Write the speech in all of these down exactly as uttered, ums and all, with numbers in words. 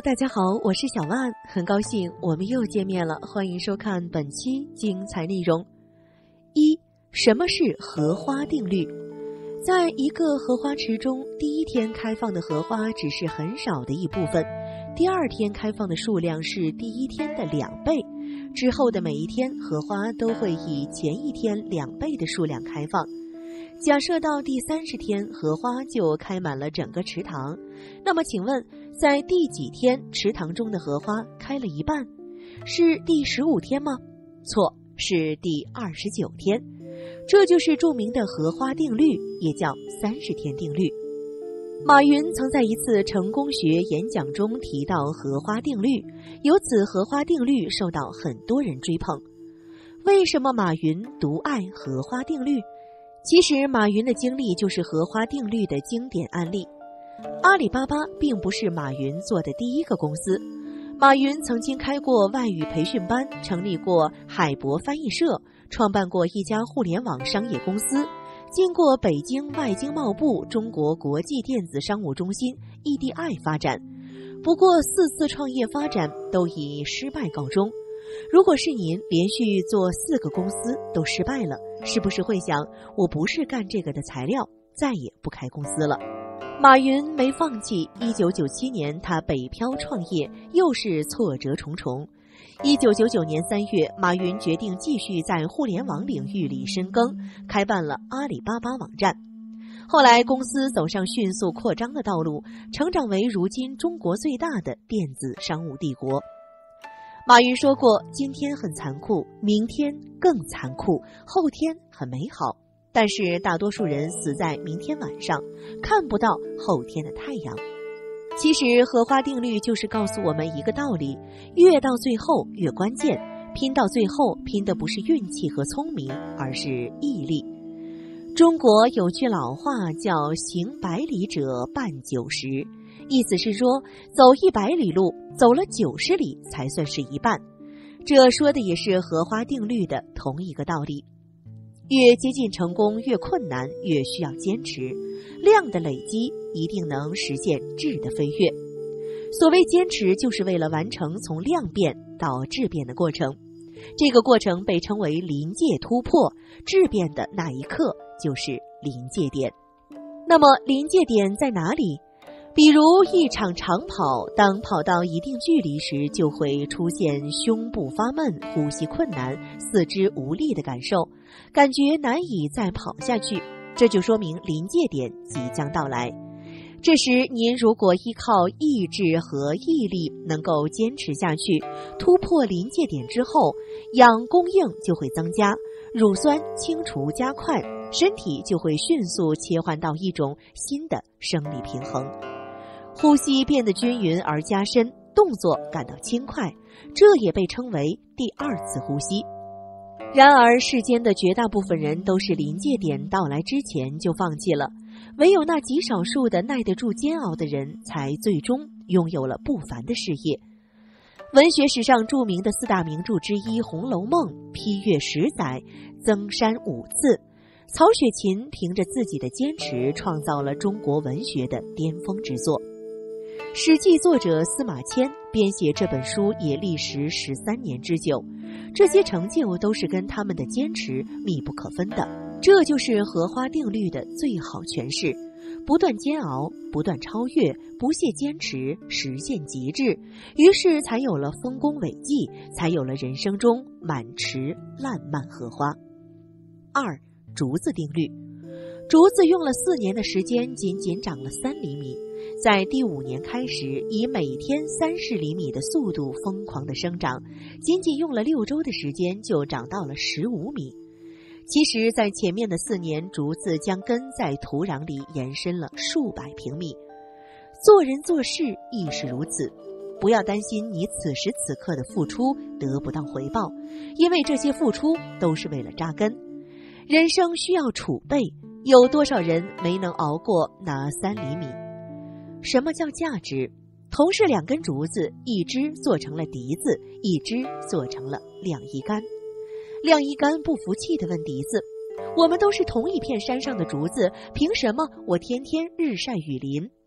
大家好，我是小万，很高兴我们又见面了，欢迎收看本期精彩内容。一、什么是荷花定律？在一个荷花池中，第一天开放的荷花只是很少的一部分，第二天开放的数量是第一天的两倍，之后的每一天荷花都会以前一天两倍的数量开放。假设到第三十天荷花就开满了整个池塘，那么请问在第几天池塘中的荷花开了一半？是第十五天吗？错，是第二十九天。这就是著名的荷花定律，也叫三十天定律。马云曾在一次成功学演讲中提到荷花定律，由此荷花定律受到很多人追捧。为什么马云独爱荷花定律？其实马云的经历就是荷花定律的经典案例。阿里巴巴并不是马云做的第一个公司，马云曾经开过外语培训班，成立过海博翻译社，创办过一家互联网商业公司，进过北京外经贸部中国国际电子商务中心 E D I 发展。不过四次创业发展都以失败告终。如果是您连续做四个公司都失败了，是不是会想，我不是干这个的材料，再也不开公司了？马云没放弃，一九九七年他北漂创业，又是挫折重重。一九九九年三月，马云决定继续在互联网领域里深耕，开办了阿里巴巴网站。后来公司走上迅速扩张的道路，成长为如今中国最大的电子商务帝国。马云说过，今天很残酷，明天更残酷，后天很美好，但是大多数人死在明天晚上，看不到后天的太阳。其实荷花定律就是告诉我们一个道理，越到最后越关键，拼到最后拼的不是运气和聪明，而是毅力。中国有句老话叫行百里者半九十，意思是说走一百里路，走了九十里才算是一半。这说的也是荷花定律的同一个道理。越接近成功越困难，越需要坚持，量的累积一定能实现质的飞跃。所谓坚持，就是为了完成从量变到质变的过程，这个过程被称为临界突破，质变的那一刻就是临界点。那么临界点在哪里？比如一场长跑，当跑到一定距离时，就会出现胸部发闷、呼吸困难、四肢无力的感受，感觉难以再跑下去，这就说明临界点即将到来。这时您如果依靠意志和毅力能够坚持下去，突破临界点之后，氧供应就会增加，乳酸清除加快，身体就会迅速切换到一种新的生理平衡。呼吸变得均匀而加深，动作感到轻快，这也被称为第二次呼吸。然而世间的绝大部分人都是临界点到来之前就放弃了，唯有那极少数的耐得住煎熬的人，才最终拥有了不凡的事业。文学史上著名的四大名著之一《红楼梦》，批阅十载，增删五次。曹雪芹凭着自己的坚持，创造了中国文学的巅峰之作。史记作者司马迁编写这本书也历时十三年之久，这些成就都是跟他们的坚持密不可分的。这就是荷花定律的最好诠释：不断煎熬，不断超越，不懈坚持，实现极致，于是才有了丰功伟绩，才有了人生中满池烂漫荷花。二、竹子定律。竹子用了四年的时间，仅仅长了三厘米，在第五年开始，以每天三十厘米的速度疯狂地生长，仅仅用了六周的时间就长到了十五米。其实在前面的四年，竹子将根在土壤里延伸了数百平米。做人做事亦是如此，不要担心你此时此刻的付出得不到回报，因为这些付出都是为了扎根。人生需要储备，有多少人没能熬过那三厘米？什么叫价值？同是两根竹子，一只做成了笛子，一只做成了晾衣杆。晾衣杆不服气地问笛子，我们都是同一片山上的竹子，凭什么我天天日晒雨淋，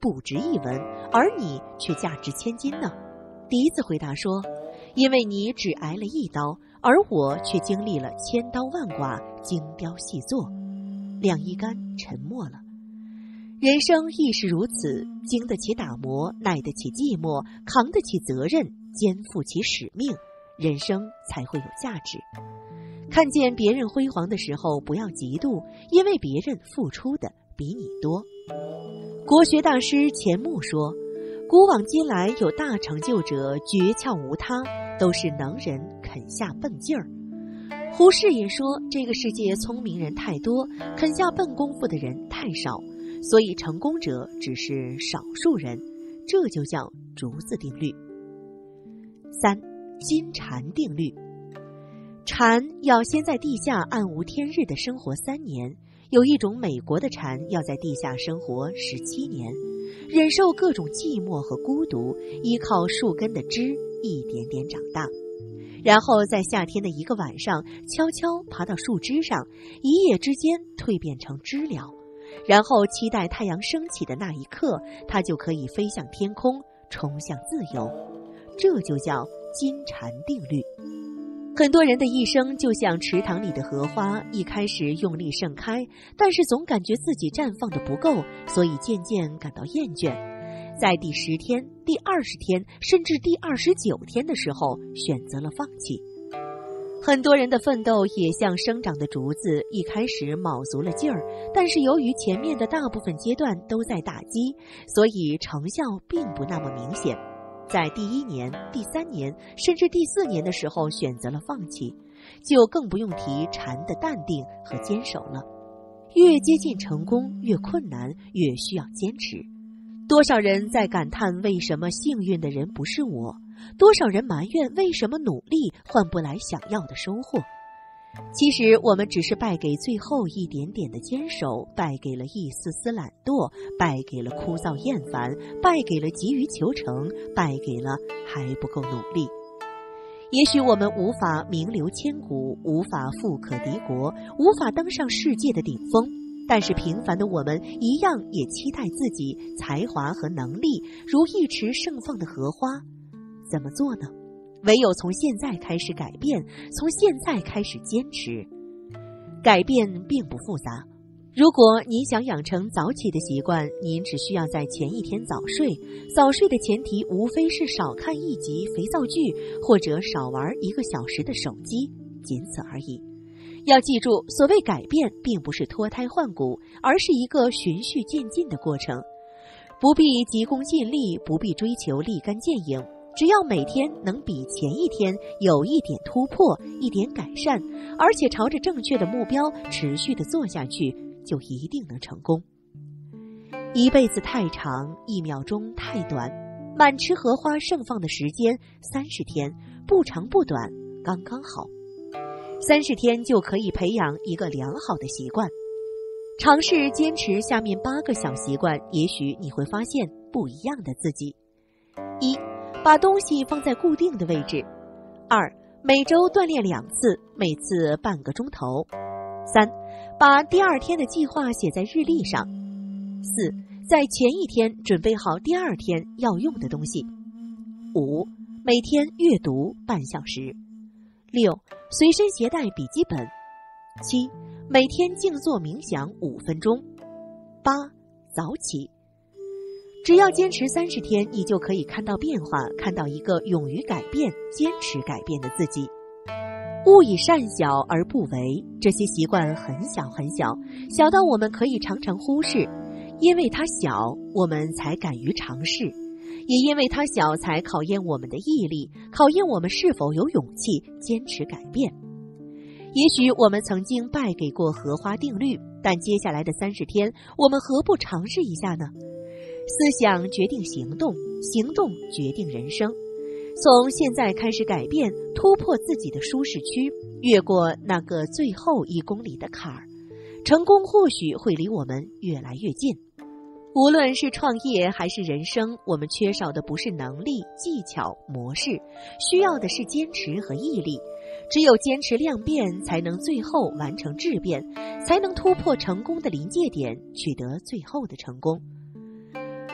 不值一文，而你却价值千金呢？笛子回答说，因为你只挨了一刀，而我却经历了千刀万剐，精雕细作。晾衣杆沉默了。人生亦是如此，经得起打磨，耐得起寂寞，扛得起责任，肩负起使命，人生才会有价值。看见别人辉煌的时候，不要嫉妒，因为别人付出的比你多。国学大师钱穆说，古往今来有大成就者诀窍无他，都是能人肯下笨劲儿。胡适也说，这个世界聪明人太多，肯下笨功夫的人太少，所以成功者只是少数人，这就叫竹子定律。三、金蝉定律。蝉要先在地下暗无天日地生活三年，有一种美国的蝉要在地下生活十七年，忍受各种寂寞和孤独，依靠树根的枝一点点长大，然后在夏天的一个晚上悄悄爬到树枝上，一夜之间蜕变成知了，然后期待太阳升起的那一刻，它就可以飞向天空，冲向自由。这就叫金蝉定律。很多人的一生就像池塘里的荷花，一开始用力盛开，但是总感觉自己绽放的不够，所以渐渐感到厌倦。在第十天、第二十天，甚至第二十九天的时候，选择了放弃。很多人的奋斗也像生长的竹子，一开始卯足了劲儿，但是由于前面的大部分阶段都在打击，所以成效并不那么明显。在第一年、第三年，甚至第四年的时候选择了放弃，就更不用提蝉的淡定和坚守了。越接近成功，越困难，越需要坚持。多少人在感叹为什么幸运的人不是我？多少人埋怨为什么努力换不来想要的收获？其实我们只是败给最后一点点的坚守，败给了一丝丝懒惰，败给了枯燥厌烦，败给了急于求成，败给了还不够努力。也许我们无法名留千古，无法富可敌国，无法登上世界的顶峰，但是平凡的我们一样也期待自己才华和能力如一池盛放的荷花。怎么做呢？唯有从现在开始改变，从现在开始坚持。改变并不复杂。如果您想养成早起的习惯，您只需要在前一天早睡。早睡的前提无非是少看一集肥皂剧，或者少玩一个小时的手机，仅此而已。要记住，所谓改变并不是脱胎换骨，而是一个循序渐进的过程。不必急功近利，不必追求立竿见影，只要每天能比前一天有一点突破，一点改善，而且朝着正确的目标持续地做下去，就一定能成功。一辈子太长，一秒钟太短，满池荷花盛放的时间三十天，不长不短，刚刚好。三十天就可以培养一个良好的习惯。尝试坚持下面八个小习惯，也许你会发现不一样的自己。一、把东西放在固定的位置。二、每周锻炼两次，每次半个钟头。三、把第二天的计划写在日历上。四、在前一天准备好第二天要用的东西。五、每天阅读半小时。六、随身携带笔记本。七、每天静坐冥想五分钟。八、早起。只要坚持三十天，你就可以看到变化，看到一个勇于改变、坚持改变的自己。勿以善小而不为，这些习惯很小很小，小到我们可以常常忽视。因为它小，我们才敢于尝试；也因为它小，才考验我们的毅力，考验我们是否有勇气坚持改变。也许我们曾经败给过荷花定律，但接下来的三十天，我们何不尝试一下呢？思想决定行动，行动决定人生。从现在开始改变，突破自己的舒适区，越过那个最后一公里的坎儿，成功或许会离我们越来越近。无论是创业还是人生，我们缺少的不是能力、技巧、模式，需要的是坚持和毅力。只有坚持量变，才能最后完成质变，才能突破成功的临界点，取得最后的成功。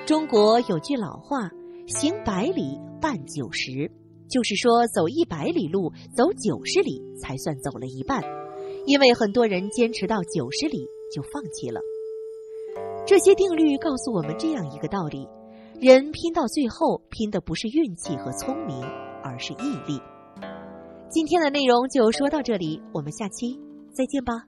中国有句老话，行百里半九十，就是说走一百里路，走九十里才算走了一半，因为很多人坚持到九十里就放弃了。这些定律告诉我们这样一个道理，人拼到最后，拼的不是运气和聪明，而是毅力。今天的内容就说到这里，我们下期再见吧。